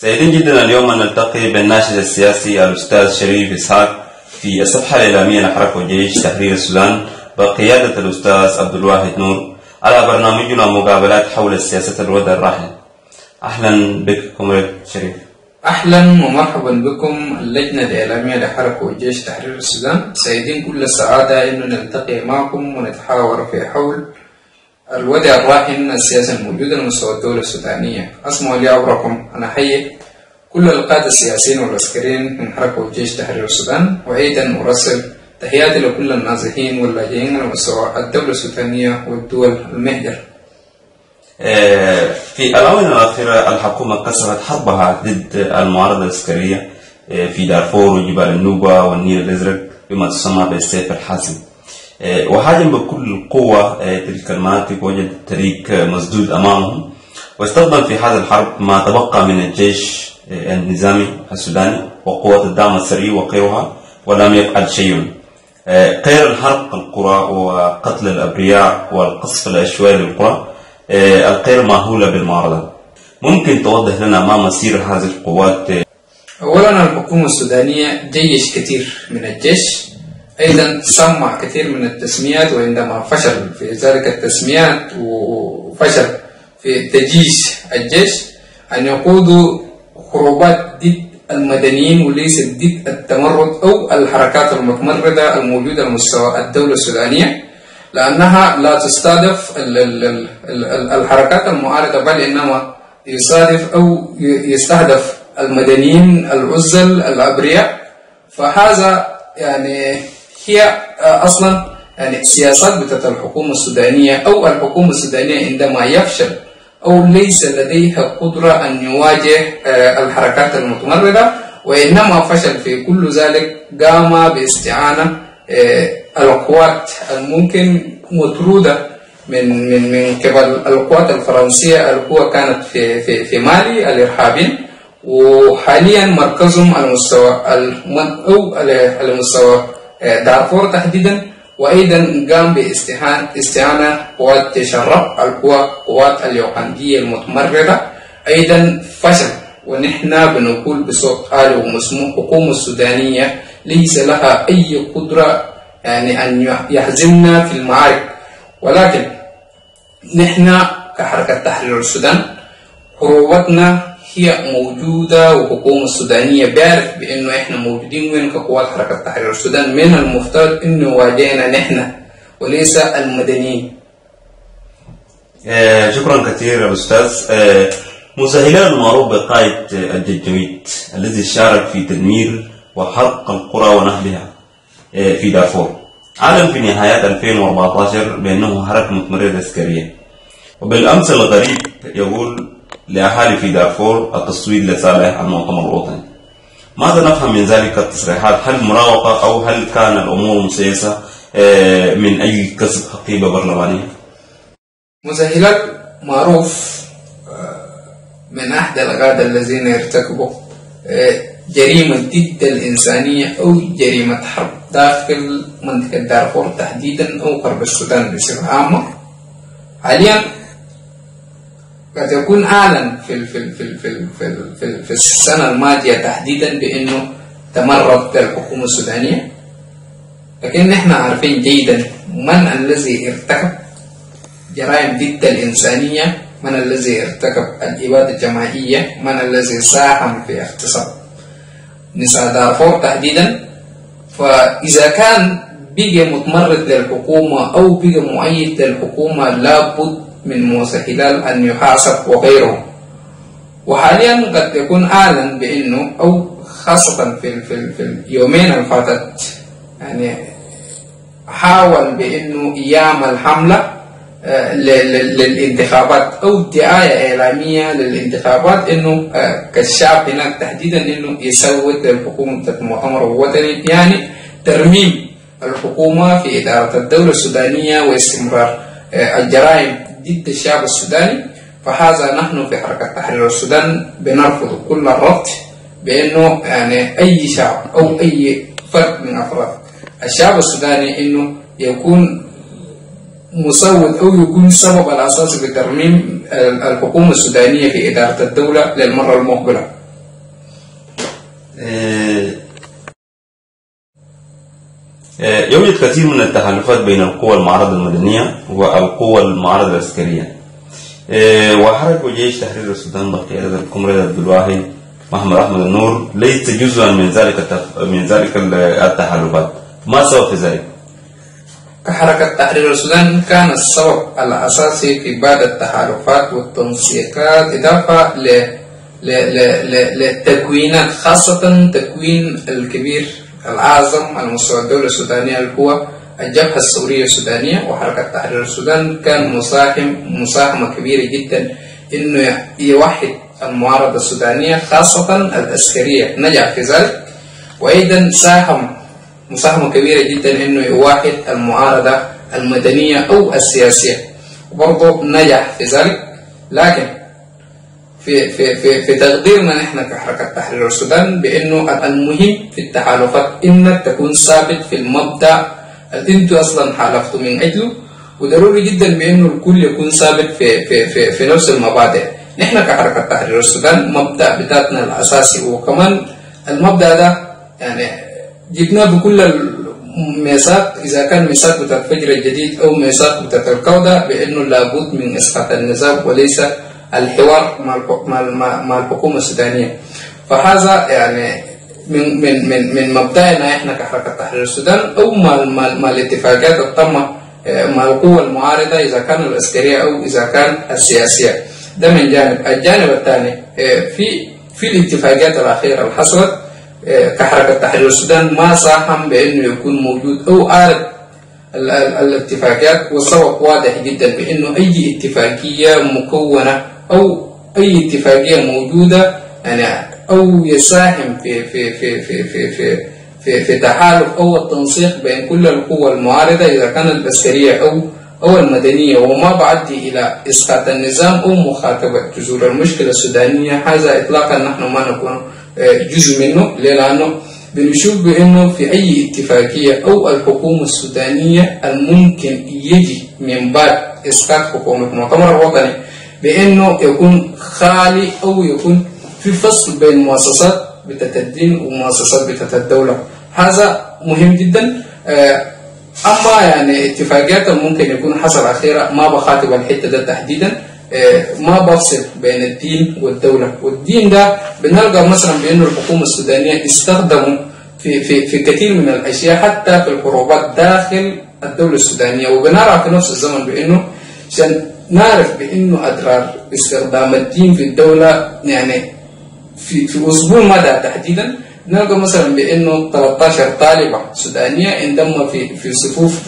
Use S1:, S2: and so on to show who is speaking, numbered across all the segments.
S1: سعيدين جدا اليوم أن نلتقي بالناشط السياسي الأستاذ شريف إسحاق في الصفحة الإعلامية لحركة وجيش تحرير السودان بقيادة الأستاذ عبد الواحد نور على برنامجنا مقابلات حول السياسة الوضع الراهن. أهلا بك كومريد شريف.
S2: أهلا ومرحبا بكم اللجنة الإعلامية لحركة وجيش تحرير السودان. سعيدين كل السعادة إنه نلتقي معكم ونتحاور في حول الوضع الراهن السياسي الموجود على مستوى الدولة السودانية. أسمعوا لي أوراكم. أنا أحيي كل القادة السياسيين والعسكريين من حركة وجيش تحرير السودان، وأيضا أرسل تحياتي لكل النازحين واللاجئين على مستوى الدولة السودانية والدول المهجر.
S1: في الآونة الأخيرة الحكومة كسرت حربها ضد المعارضة العسكرية في دارفور وجبال النوبة والنيل الأزرق بما تسمى بالسيف الحاسم، وهاجم بكل قوة تلك المناطق، وجد الطريق مسدود أمامهم، واستخدم في هذا الحرب ما تبقى من الجيش النظامي السوداني وقوات الدعم السريع وغيرها، ولم يفعل شيء غير حرق القرى وقتل الأبرياء والقصف العشوائي للقرى الغير مأهولة بالمعارضة. ممكن توضح لنا ما مسير هذه القوات؟
S2: أولا الحكومة السودانية جيش كثير من الجيش، أيضا سمع كثير من التسميات، وعندما فشل في ذلك التسميات وفشل في تجيش الجيش أن يقودوا خروبات ضد المدنيين وليس ضد التمرد أو الحركات المتمردة الموجودة على مستوى الدولة السودانية، لأنها لا تستهدف الحركات المعارضة، بل إنما يصادف أو يستهدف المدنيين العزل الأبرياء. فهذا يعني هي أصلا يعني سياسات بتاعت الحكومة السودانية، أو الحكومة السودانية عندما يفشل أو ليس لديها قدرة أن يواجه الحركات المتمردة، وإنما فشل في كل ذلك قام باستعانة القوات الممكن مطرودة من قبل القوات الفرنسية. القوة كانت في مالي الإرهابيين، وحاليا مركزهم على مستوى أو على مستوى دارفور تحديدا، وأيضا قام باستعانة قوات تشرق القوات اليوغندية المتمردة، أيضا فشل. ونحن بنقول بصوت عالي ومسموع الحكومة السودانية ليس لها أي قدرة يعني أن يهزمنا في المعارك، ولكن نحن كحركة تحرير السودان حروبتنا هي موجودة، والحكومة السودانية بيعرف بأنه إحنا موجودين وين كقوات حركة تحرير السودان. من المفترض أنه واجهنا نحن وليس المدنيين.
S1: شكرا كثير أستاذ. مسهلان المعروف بقائد الجنجويد الذي شارك في تدمير وحرق القرى ونهبها في دارفور، أعلن في نهاية 2014 بأنه حركة متمردة عسكرية، وبالأمس الغريب يقول لأهالي في دارفور التصويت لصالح المؤتمر الوطني. ماذا نفهم من ذلك التصريحات؟ هل مراوغة أو هل كان الأمور مسيسة من أي كسب حقيبة برلمانية؟
S2: مسهلات معروف من أحد القادة الذين ارتكبوا جريمة ضد الإنسانية أو جريمة حرب داخل منطقة دارفور تحديدا أو غرب السودان بصفة عامة. حاليا قد يكون أعلن في السنة الماضية تحديدا بأنه تمرد الحكومة السودانية، لكن نحن عارفين جيدا من الذي ارتكب جرائم ضد الإنسانية، من الذي ارتكب الإبادة الجماعية، من الذي ساهم في اغتصاب نساء دارفور تحديدا. فإذا كان بقى متمرد للحكومة أو بقى مؤيد للحكومة لابد من موسى هلال أن يحاسب وغيره. وحاليا قد يكون أعلن بأنه أو خاصة في اليومين الفاتت يعني حاول بأنه يعمل حملة للانتخابات أو دعاية إعلامية للانتخابات، إنه كالشعب هناك تحديدا إنه يصوت للحكومة المؤتمر الوطني، يعني ترميم الحكومة في إدارة الدولة السودانية واستمرار الجرائم ضد الشعب السوداني. فهذا نحن في حركة تحرير السودان بنرفض كل الرفض، بأنه يعني أي شعب أو أي فرد من أفراد الشعب السوداني إنه يكون مصوت أو يكون سبب الأساسي في ترميم الحكومة السودانية في إدارة الدولة للمرة المقبلة.
S1: يوجد كثير من التحالفات بين القوى المعارضة المدنية والقوى المعارضة العسكرية، وحركة وجيش تحرير السودان بقيادة الكومريد عبد الواحد محمد أحمد النور ليس جزءا من ذلك التحالفات. ما السبب في ذلك؟
S2: كحركة تحرير السودان كان السبب الأساسي في بعض التحالفات والتنسيقات إضافة للتكوينات، خاصة تكوين الكبير الأعظم على مستوى الدولة السودانية اللي هو الجبهة الثورية السودانية وحركة تحرير السودان. كان مساهمة كبيرة جدا إنه يوحد المعارضة السودانية خاصة العسكرية، نجح في ذلك. وأيضا ساهم مساهمة كبيرة جدا إنه يوحد المعارضة المدنية أو السياسية، وبرضه نجح في ذلك. لكن في تقديرنا نحن كحركة تحرير السودان بأنه المهم في التحالفات إنك تكون ثابت في المبدأ اللي أنتوا أصلا حالفتوا من أجله، وضروري جدا بأنه الكل يكون ثابت في نفس المبادئ. نحن كحركة تحرير السودان مبدأ بتاعتنا الأساسي، وكمان المبدأ ده يعني جبناه بكل الميثاق، إذا كان ميثاق بتاع الفجر الجديد أو ميثاق بتاع الكودة، بأنه لابد من إسقاط النظام وليس الحوار مع الحكومة السودانية. فهذا يعني من مبدأنا احنا كحركة تحرير السودان او مع الاتفاقات التامة مع القوى المعارضة اذا كان العسكرية او اذا كان السياسية. ده من جانب. الجانب الثاني في الاتفاقات الأخيرة اللي حصلت كحركة تحرير السودان ما ساهم بأنه يكون موجود أو عارض الاتفاقات، والسبب واضح جدا بأنه أي اتفاقية مكونة أو أي اتفاقية موجودة يعني أو يساهم في تحالف أو التنسيق بين كل القوى المعارضة إذا كانت العسكرية أو المدنية، وما بعدي إلى إسقاط النظام أو مخاطبة جذور المشكلة السودانية، هذا إطلاقا نحن ما نكون جزء منه. لأنه بنشوف بأنه في أي اتفاقية أو الحكومة السودانية الممكن يجي من بعد إسقاط حكومة المؤتمر الوطني بأنه يكون خالي أو يكون في فصل بين مؤسسات بتاعت الدين ومؤسسات بتاعت الدولة. هذا مهم جدا. أما يعني اتفاقيات ممكن يكون حصل أخيرا ما بخاطب الحتة ده تحديدا، ما بفصل بين الدين والدولة. والدين ده بنلقى مثلا بأنه الحكومة السودانية استخدموا في كثير من الأشياء حتى في الحروبات داخل الدولة السودانية، وبنرى في نفس الزمن بأنه عشان نعرف بأنه أضرار استخدام الدين في الدولة يعني في أسبوع مدى تحديدا نلقى مثلا بأنه 13 طالبة سودانية انضموا في صفوف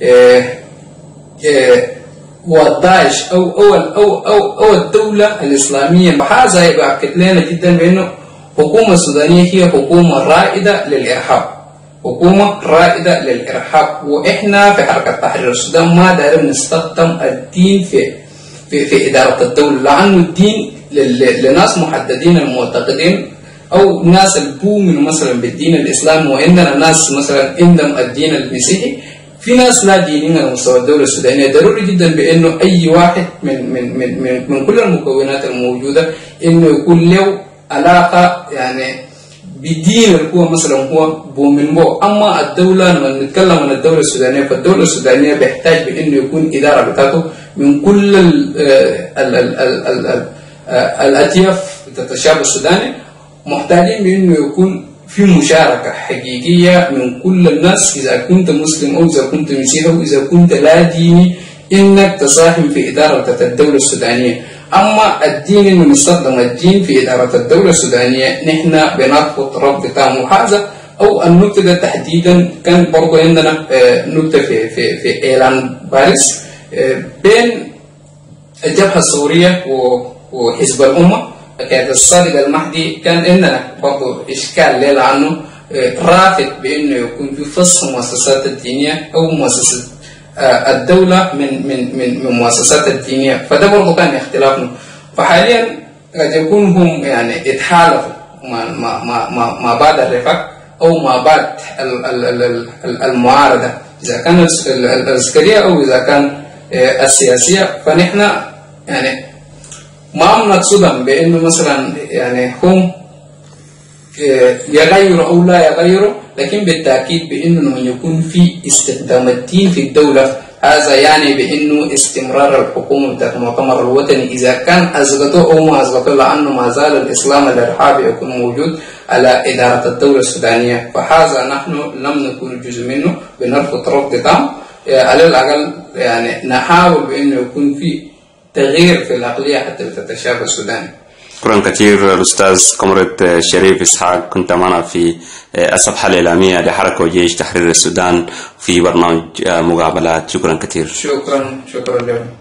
S2: والداعش أو الدولة الإسلامية. وهذا يؤكد لنا جدا بأنه الحكومة السودانية هي حكومة رائدة للإرهاب، حكومة رائدة للإرهاب. وإحنا في حركة تحرير السودان ما دايرين نستخدم الدين في إدارة الدولة، لأنه الدين لناس محددين المعتقدين أو ناس البومن مثلا بالدين الإسلامي، وعندنا ناس مثلا عندهم الدين المسيحي. في ناس لا دينيين على مستوى الدولة السودانية. ضروري جدا بأنه أي واحد من كل المكونات الموجودة إنه يكون له علاقة يعني بدين القوة مثلا هو بومن بو. أما الدولة لما نتكلم عن الدولة السودانية فالدولة السودانية بيحتاج بأنه يكون إدارة بتاعته من كل الأطياف بتاعت الشعب السوداني، محتاجين بأنه يكون في مشاركة حقيقية من كل الناس، إذا كنت مسلم أو إذا كنت مسيحي أو إذا كنت لا ديني، إنك تساهم في إدارة الدولة السودانية. أما الدين إنه نستخدم الدين في إدارة الدولة السودانية نحن بنرفض رفض تام. وهذا أو النقطة ده تحديدا كان برضو عندنا نقطة في إعلان باريس بين الجبهة الثورية وحزب الأمة كان الصادق المهدي. كان عندنا برضو إشكال ليه لأنه رافض بأنه يكون في فصل مؤسسات الدينية أو مؤسسات الدولة من مؤسسات الدينية، فده برضو كان اختلافنا. فحاليا قد يكون هم يعني اتحالفوا مع بعض الرفاق أو مع بعض المعارضة إذا كانت العسكرية أو إذا كان السياسية. فنحن يعني ما نقصدهم بأنه مثلا يعني هم يغير أو لا يغير، لكن بالتأكيد بأنه يكون في استخدام الدين في الدولة، هذا يعني بأنه استمرار الحكومة بتاعت المؤتمر الوطني إذا كان أسقطوا أو ما أسقطوا، لأنه ما زال الإسلام الإرهابي يكون موجود على إدارة الدولة السودانية، فهذا نحن لم نكون جزء منه، بنرفض رفض تام. على الأقل يعني نحاول بأنه يكون في تغيير في العقلية حتى تتشابه السودان.
S1: شكرا كثير الأستاذ كومريد شريف إسحاق، كنت معنا في الصفحة الإعلامية لحركة وجيش تحرير السودان في برنامج مقابلات. شكرا كثير.
S2: شكرا لكم.